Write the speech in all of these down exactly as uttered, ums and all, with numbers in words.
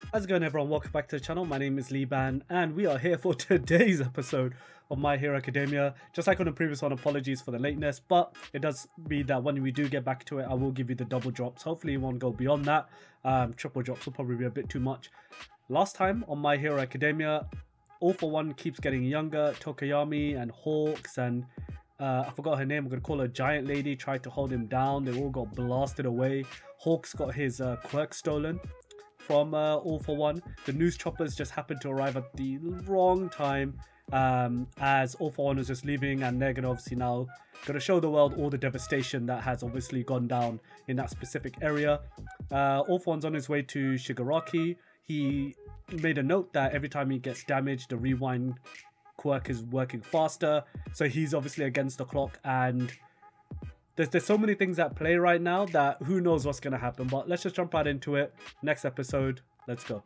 How's it going, everyone? Welcome back to the channel. My name is Liban, and we are here for today's episode of My Hero Academia. Just like on the previous one, apologies for the lateness, but it does mean that when we do get back to it, I will give you the double drops. Hopefully it won't go beyond that. Um, triple drops will probably be a bit too much. Last time on My Hero Academia, All For One keeps getting younger. Tokoyami and Hawks and uh, I forgot her name. I'm going to call her Giant Lady. Tried to hold him down. They all got blasted away. Hawks got his uh, quirk stolen from uh, All For One. The news choppers just happened to arrive at the wrong time um, as All For One was just leaving, and they're gonna obviously now gonna show the world all the devastation that has obviously gone down in that specific area. Uh, All For One's on his way to Shigaraki. He made a note that every time he gets damaged, the rewind quirk is working faster, so he's obviously against the clock, and There's, there's so many things at play right now that who knows what's going to happen. But let's just jump right into it. Next episode. Let's go.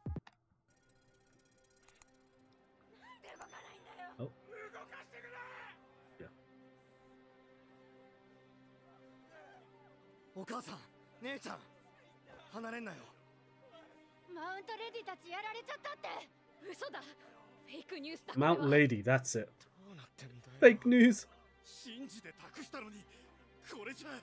Oh. Yeah. お母さん、姉ちゃん、離れんなよ。 マウントレディたちやられちゃったって。嘘だ。フェイクニュースだ。 Mount Lady, that's it. どうなってんだよ。 Fake news. 信じて託したのに。 これじゃ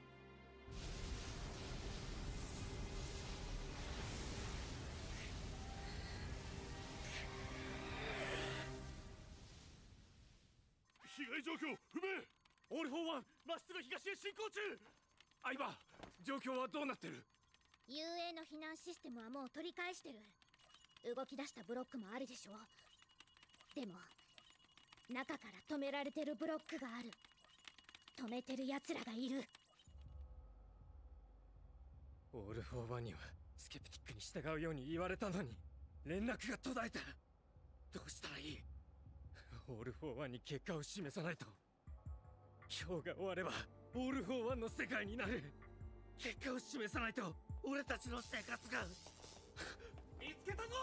被害状況不明。オール・フォー・ワンまっすぐ東へ進行中。相葉、状況はどうなってる？ ユーエー の避難システムはもう取り返してる。動き出したブロックもあるでしょ。でも中から止められてるブロックがある。止めてる奴らがいる。 オール・フォー・ワンにはスケプティックに従うように言われたのに連絡が途絶えた。どうしたらいい？オール・フォー・ワンに結果を示さないと。今日が終わればオール・フォー・ワンの世界になる。結果を示さないと俺たちの生活が。見つけたぞ！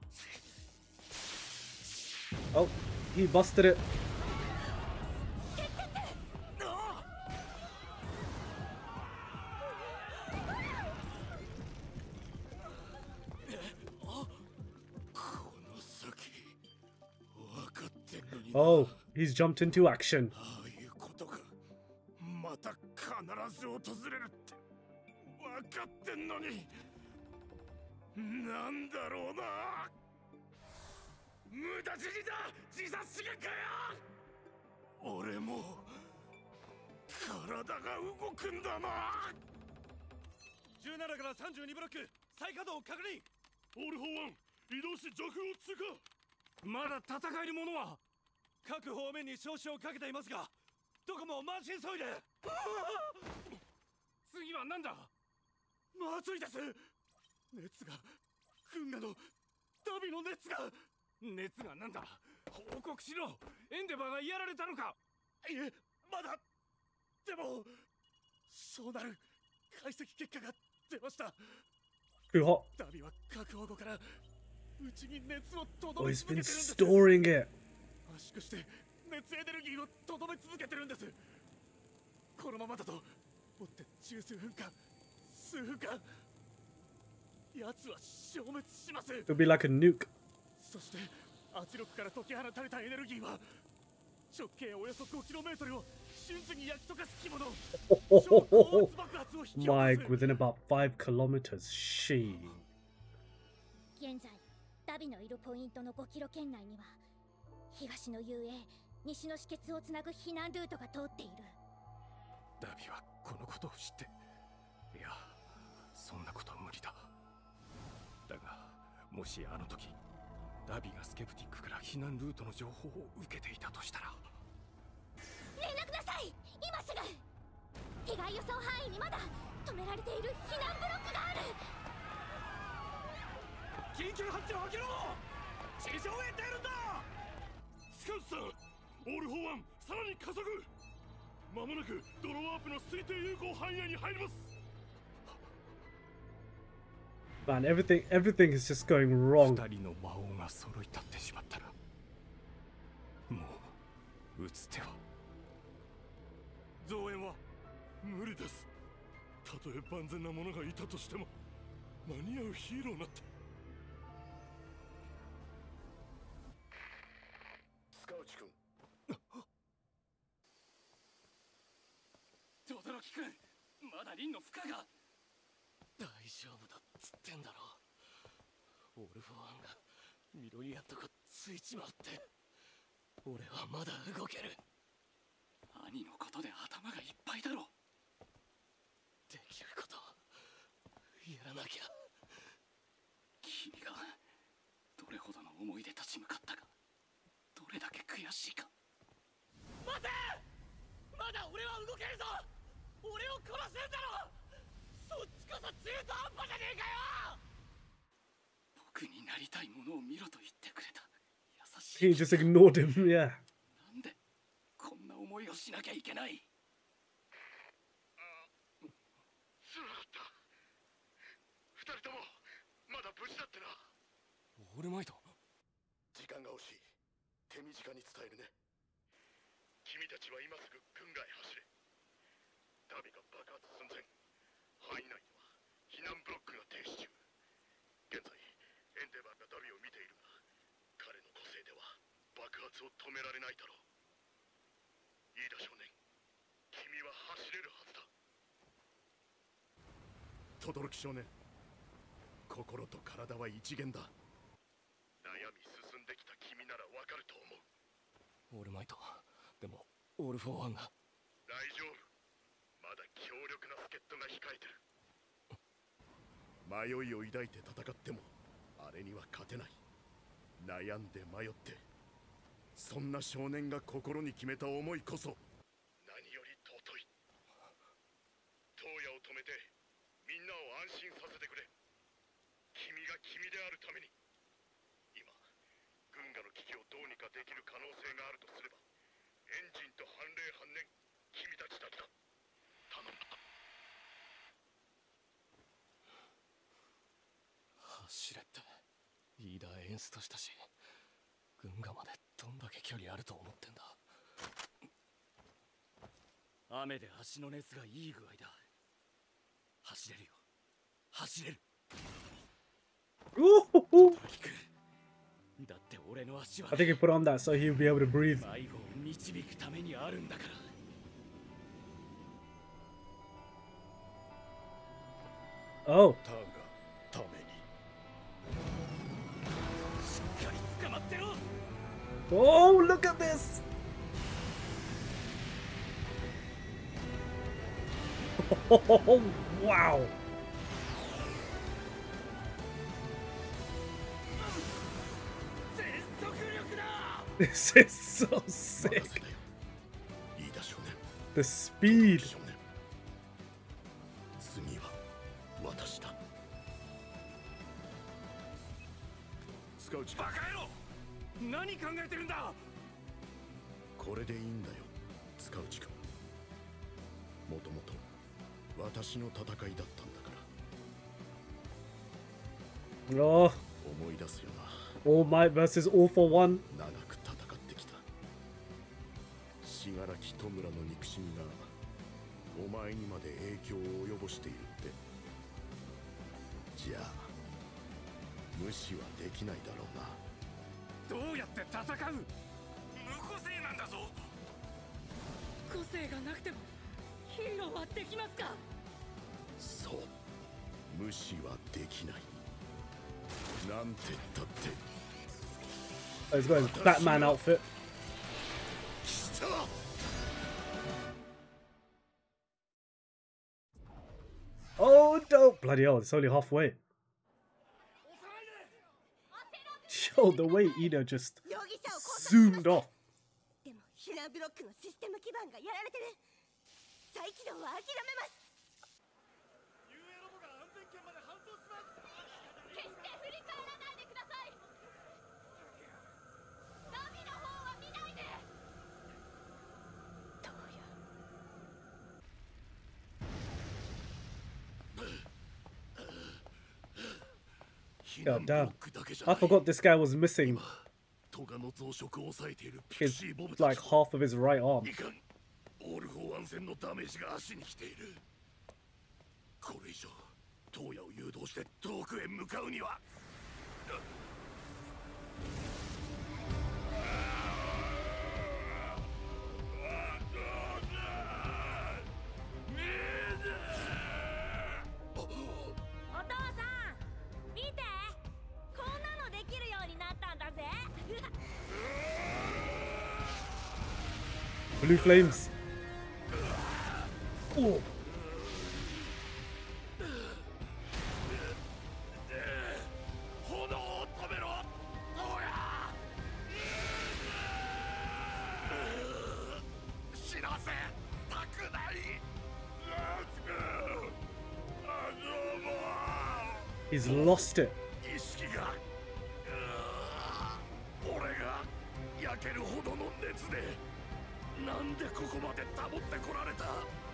Oh, he busted it. Oh, he's jumped into action. ああいうことがまた必ず訪れるって分かってんのになんだろうな。無駄死にだ。自殺しがかよ。俺も体が動くんだな。じゅうななからさんじゅうにブロック再稼働確認。オール・フォー・ワン移動し上空を通過。まだ戦えるものは各方面に照射をかけていますが、どこも満身創痍で。次は何だ？まずいです。熱が、軍河のダビの熱が。熱がなんだ？報告しろ。エンデバーがやられたのか？いえ、まだ。でもそうなる解析結果が出ました。 Too hot. ダビは各保護からうちに熱をとど Oh, め he's 続けてるん been です。 storing it. 圧縮して熱エネルギーをとどめ続けてるんです。このままだと追って十数分間数分間奴は消滅します。 It'll be like a nuke. そして圧力から解き放たれたエネルギーは直径およそ ごキロメートル を瞬時に焼き溶かす規模の超高圧爆発を引き起こ Mike, す。 within about five kilometers. She. 現在ダビのいるポイントのごキロ圏内には東の ユーエー、西の止血をつなぐ避難ルートが通っている。 ダビはこのことを知って、いや、そんなことは無理だ。だが、もしあの時、ダビがスケプティックから避難ルートの情報を受けていたとしたら。 連絡ください、今すぐ。被害予想範囲にまだ止められている避難ブロックがある。 緊急発進を開けろ。地上へ出るんだ。スカウトさん、オール・フォー・ワンさらに加速。まもなくドローアップの推定有効範囲内に入ります。 Man, everything, everything is just going wrong. 二人の魔王が揃い立ってしまったら、もう打つ手は。増援は無理です。たとえ万全な者がいたとしても間に合うヒーローなんて木君、まだリンの負荷が。大丈夫だっつってんだろ。オールフォーワンがミロリアンとこついちまって、俺はまだ動ける。兄のことで頭がいっぱいだろ。できることやらなきゃ。君がどれほどの思いで立ち向かったか、どれだけ悔しいか。待て、まだ俺は動けるぞ。俺を殺すんだろ。そっちこそ中途半端じゃねえかよ。僕になりたいものを見ろと言ってくれた優しい。 He just ignored him, yeah. なんでこんな思いをしなきゃいけない。つらかった。二人ともまだ無事だってな。オールマイト、時間が欲しい。手短に伝えるね。君たちは今すぐ軍外へ走れ。ダビが爆発寸前。範囲内では避難ブロックが停止中。現在エンデバーがダビを見ているが、彼の個性では爆発を止められないだろう。イーダ少年、君は走れるはずだ。轟少年、心と体は一元だ。悩み進んできた君ならわかると思う。オールマイト、でもオールフォーワンが。大丈夫、まだ強力な助っ人が控えてる。迷いを抱いて戦ってもあれには勝てない。悩んで迷って、そんな少年が心に決めた思いこそ何より尊い。燈矢を止めてみんなを安心させてくれ。君が君であるために。今軍河の危機をどうにかできる可能性があるとすれば、エンジンと判例半年、君たちだけだ。頼む。走れってイーダー演出としたし、軍河までどんだけ距離あると思ってんだ。雨で足の熱がいい具合だ。走れるよ、走れる。 Ooh. だって俺の足は I think he put on that so he'll be able to breathe. 迷子を導くためにあるんだから。 Oh. ターンがために。しっかり捕まってろ。 Oh, look at this. Oh, wow. This is so sick. The speed. 次は私だ。スカウチ、バカ野郎！何考えてるんだ。これでいいんだよ、スカウチ君。もともと私の戦いだったんだから。 Oh, 思い出すよな。 All Might versus All for One. 長く戦ってきた。信楽戸村の憎しみがお前にまで影響を及ぼしているって。じゃあ無視はできないだろうな。どうやって戦う？無個性なんだぞ。 個性がなくてもヒーローはできますか？ そう、無視はできない。なんてったって。 Oh, he's got his Batman outfit. Oh, dope. Bloody hell, it's only halfway. Yo, the way Ida just zoomed off. でも避難ブロックのシステム基盤がやられてる。再起動は諦めます。 ユーエーロボが安全圏まで搬送します。 決して振り返らないでください。ナビの方は見ないで。どうや。 God damn. I forgot this guy was missing トガの増殖を抑えているピク his シーボブたち like half of his right arm. いかん。オールフォーワン戦のダメージが足に来ている。これ以上燈矢を誘導して遠くへ向かうには。 Blue flames. Oh. 炎を止めろ、トヤ。死なせたくない。 He's lost it. 意識が、俺が焼けるほどの熱でなんでここまで保ってこられた。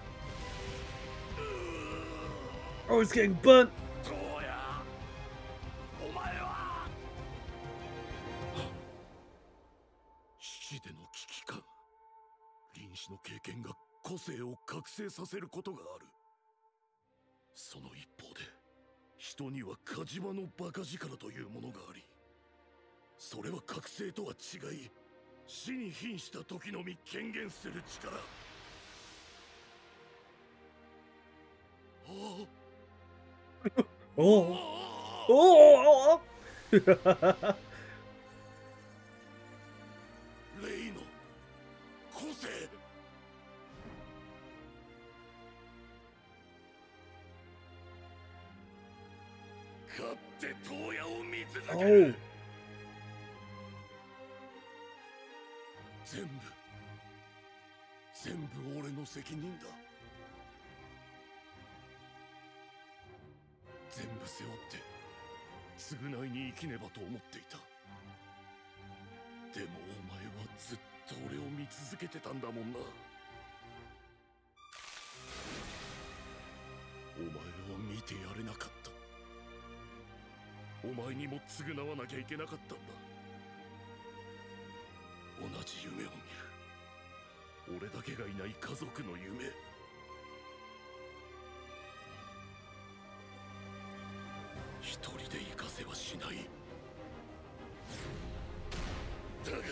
Oh, it's getting burnt. トヤ、お前は死での危機感、臨死の経験が個性を覚醒させることがある。その一方で人には火事場のバカ力というものがあり、それは覚醒とは違い、死に瀕した時のみ権限する力。あ Oh. Oh. レイの個性。勝ってトヤを見続け Oh. る。全部全部俺の責任だ。全部背負って償いに生きねばと思っていた。でもお前はずっと俺を見続けてたんだもんな。お前を見てやれなかった。お前にも償わなきゃいけなかったんだ。同じ夢を見る。俺だけがいない家族の夢。一人で生かせはしない。だが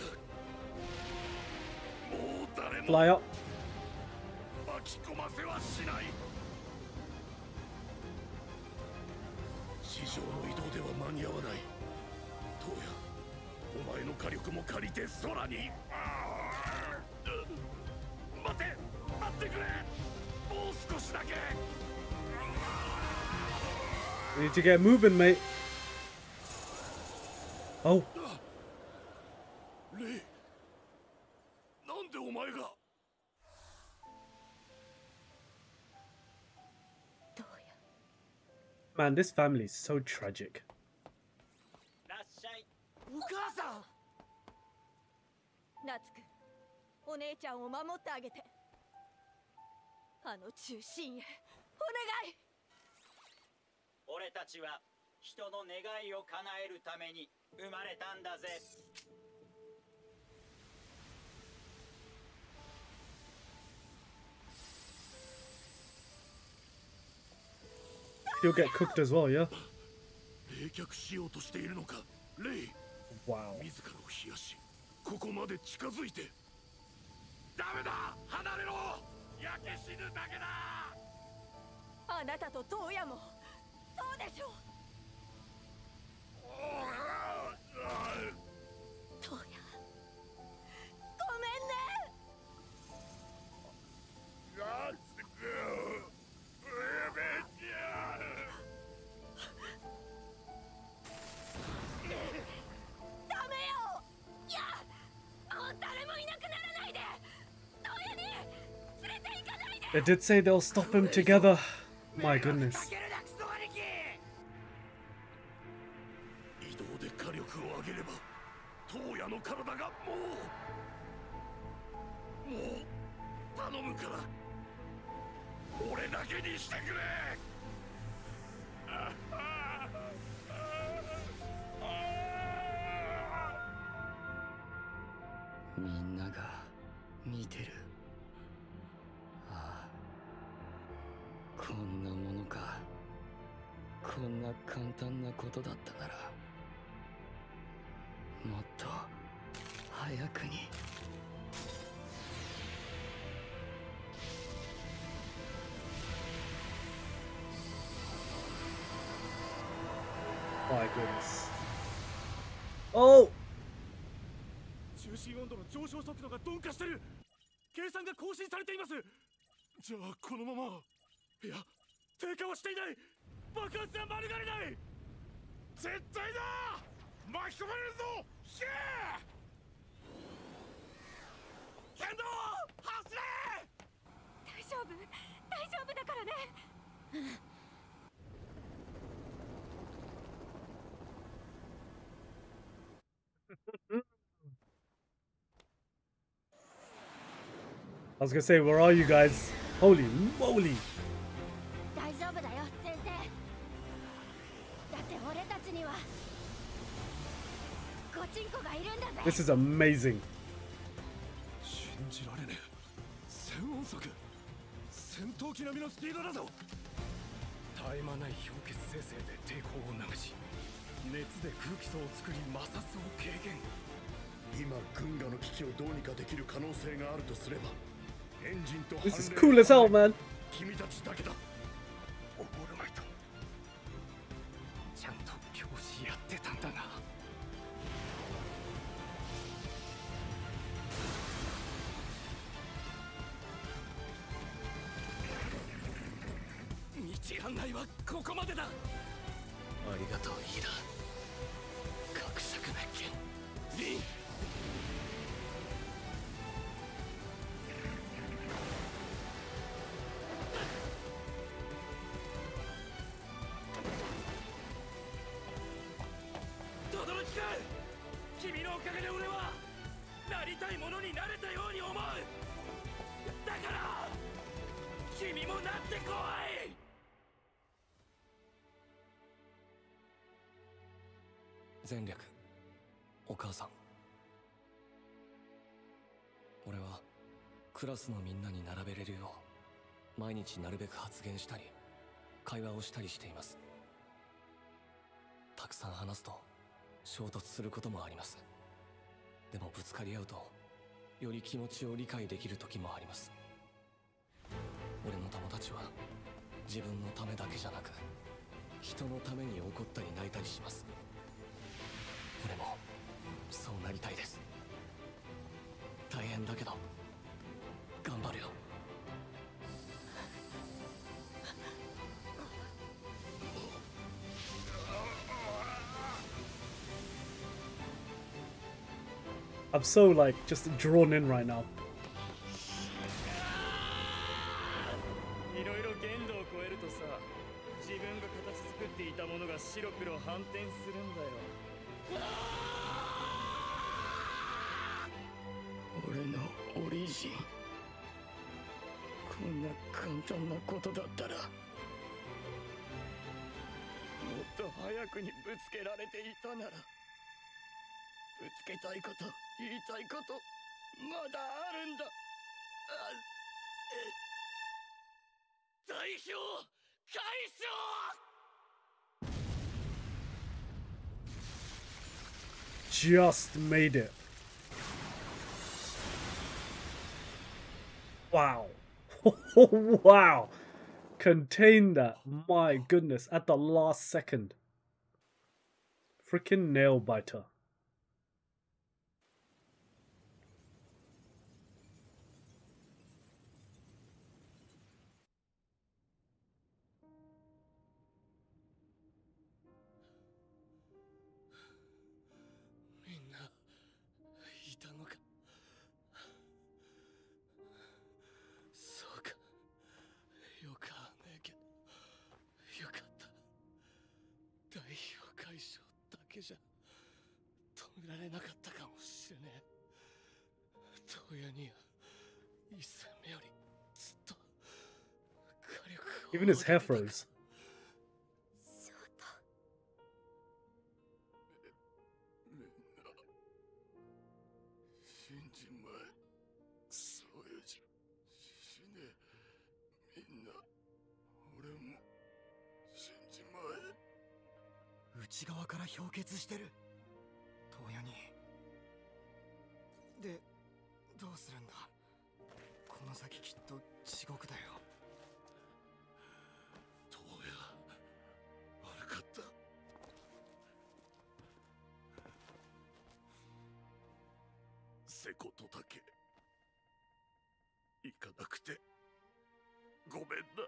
もう誰も Fly up. 巻き込ませはしない。地上の移動では間に合わない。どうやお前の火力も借りて空に。待って待ってくれ、もう少しだけ。 You need to get moving, mate. Oh. レイ、なんでお前が。 どうや。 Man, this family is so tragic. らっしゃい。お母さん。 ナツク、お姉ちゃんを守ってあげて。あの中心へお願い。 俺たちは人の願いを叶えるために生まれたんだぜ。 He'll get cooked as well, yeah? 冷却しようとしているのか、レイ。 Wow. 自らを冷やし、ここまで近づいて。ダメだ、離れろ。焼け死ぬだけだ。 あなたとトウヤもそうでしょう。トウヤ、ごめんね。ダメよ。いや、もう誰もいなくならないで。トウヤに連れて行かないで。 They did say they'll stop him together. My goodness. 移動で火力を上げれば、トウヤの体がもうもう頼むから俺だけにしてくれ。 みんなが見てる。ああ、こんなものか。こんな簡単なことだったなら、もっと早くに。 My goodness. Oh! 中心温度の上昇速度が鈍化してる。 計算が更新されています。じゃあこのまま、いや低下はしていない。爆発は免れない。絶対だ。巻き込まれるぞ。ヒェー剣道走れ。 大丈夫大丈夫だからね。 I was gonna say, where are you guys? Holy moly! 大丈夫だよ先生。だって俺たちにはゴチンコがいるんだぜ。 This is amazing. 信じられねえ。千音速、戦闘機並みのスピードだぞ。絶え間ない氷結生成で抵抗を流し、熱で空気層を作り摩擦を軽減。今軍河の危機をどうにかできる可能性があるとすれば、エンジンと This is cool as hell, man. 君たちだけだ。オールマイト、ちゃんと教師やってたんだな。道案内はここまでだ。ありがとうイーダ。伯爵熱剣リン。轟く。君のおかげで俺はなりたいものになれたように思う。だから君もなってこい。前略、お母さん。俺はクラスのみんなに並べれるよう毎日なるべく発言したり会話をしたりしています。たくさん話すと衝突することもあります。でもぶつかり合うとより気持ちを理解できる時もあります。俺の友達は自分のためだけじゃなく人のために怒ったり泣いたりします。俺もそうなりたいです。大変だけど頑張るよ。 I'm so like just drawn in right now. いろいろ限度を超えるとさ、自分が形作っていたものが白黒反転するんだよ。俺のオリジン、こんな簡単なことだったらもっと早くにぶつけられていたなら。ぶつけたいこと、言いたいことまだあるんだ。あえ代表解消。 Just made it. Wow. Wow. Contained that. My goodness. At the last second. Freaking nail biter. Even his hair froze. 内側から氷結してる。東野に。で、どうするんだ。この先きっと地獄だよ。 東野、悪かった。瀬古とだけ行かなくてごめんな。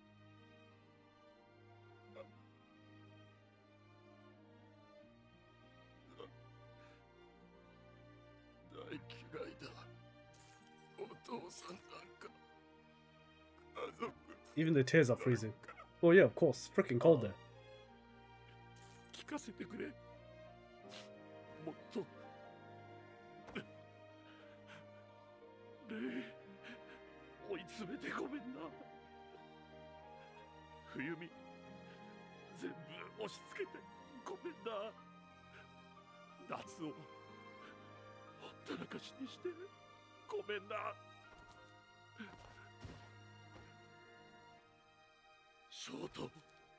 大嫌いだ。お父さんなんか家族。 Even the tears are freezing. Oh yeah, of course. Freaking cold there. 聞かせてくれ。もっと。レイ、追い詰めてごめんな。冬美、全部押し付けてごめんな。夏をほったらかしにしてごめんな。ショート、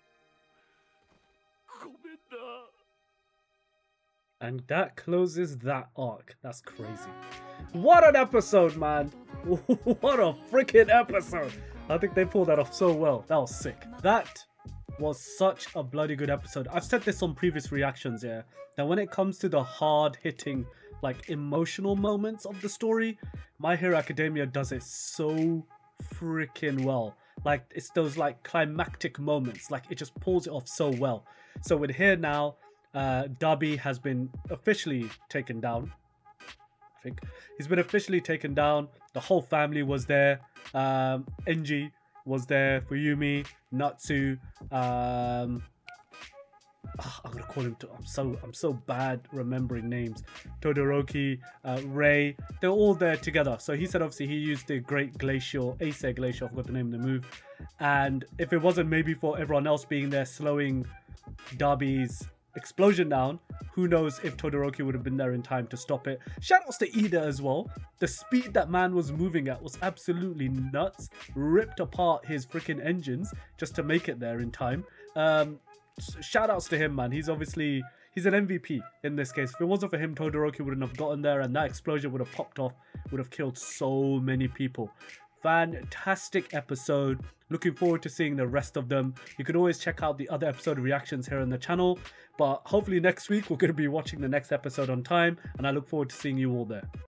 ごめんな。 And that closes that arc. That's crazy. What an episode, man. What a freaking episode. I think they pulled that off so well. That was sick. That was such a bloody good episode. I've said this on previous reactions, yeah, that when it comes to the hard-hitting, like, emotional moments of the story, My Hero Academia does it so freaking well. Like, it's those, like, climactic moments. Like, it just pulls it off so well. So with here now, uh, Dabi has been officially taken down. I think he's been officially taken down. The whole family was there. Um, Enji was there. Fuyumi, Natsu. Um, oh, I'm gonna call him. I'm so I'm so bad remembering names. Todoroki, uh, Rei. They're all there together. So he said obviously he used the Great Glacial, Ace Glacial. I forgot the name of the move. And if it wasn't maybe for everyone else being there slowing Dabi's explosion down, who knows if Todoroki would have been there in time to stop it. Shoutouts to Ida as well. The speed that man was moving at was absolutely nuts. Ripped apart his freaking engines just to make it there in time. Um, shoutouts to him, man. He's obviously, he's an M V P in this case. If it wasn't for him, Todoroki wouldn't have gotten there and that explosion would have popped off, would have killed so many people. Fantastic episode. Looking forward to seeing the rest of them. You can always check out the other episode reactions here on the channel. But hopefully next week we're going to be watching the next episode on time. And I look forward to seeing you all there.